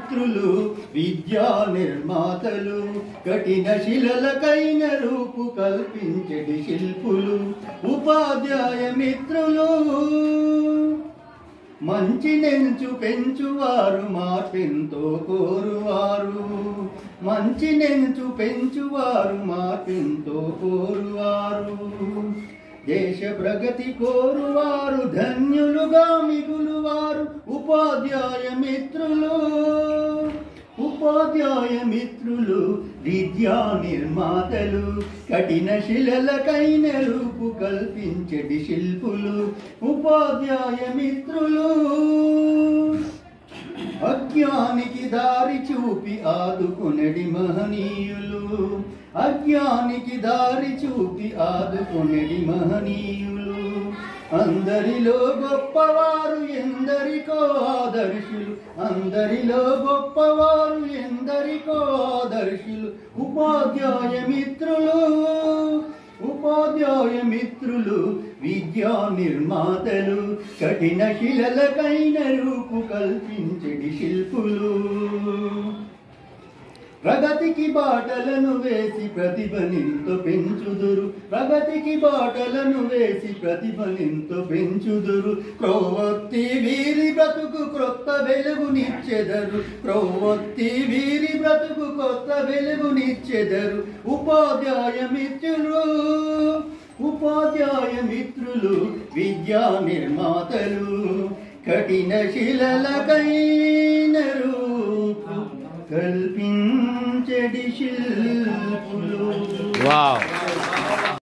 మిత్రులు విద్యా నిర్మాతలు కఠిన శిలలకైన రూపు కల్పించడి శిల్పులు ఉపాధ్యాయ మిత్రులు మంచి నెంచు పెంచువారు మార్పెంతో కోరువారు మంచి నెంచు పెంచువారు మార్పెంతో కోరువారు దేశ ప్రగతి కోరువారు ధన్యులుగా మిగులువారు ఉపాధ్యాయ మిత్రులు విద్యా నిర్మాతలు కఠిన శిలలకైన రూపు కల్పించడి శిల్పులు ఉపాధ్యాయ మిత్రులు అజ్ఞానికి దారి చూపి ఆదుకొనడి మహనీయులు అజ్ఞానికి దారి చూపి ఆదుకొనడి మహనీయులు అందరిలో గొప్పవారు ఎందరికో ఆదర్శులు అందరిలో గొప్పవారు ఎందరికో ఆదర్శులు ఉపాధ్యాయ మిత్రులు విద్యా నిర్మాతలు కఠిన శిలలకైన రూపు కల్పించడి శిల్పులు ప్రగతికి బాటలను వేసి ప్రతిభనింతో పెంచుదురు ప్రగతికి బాటలను వేసి ప్రతిభనింతో పెంచుదురు క్రొవ్వొత్తి వీరి బ్రతుకు క్రొత్త వెలుగునిచ్చెదరు క్రొవ్వొత్తి వీరి బ్రతుకు కొత్త వెలుగునిచ్చెదరు ఉపాధ్యాయ మిత్రులు విద్యా నిర్మాతలు కఠిన శిలలకైన రూపు కల్పించడి శిల్పులు.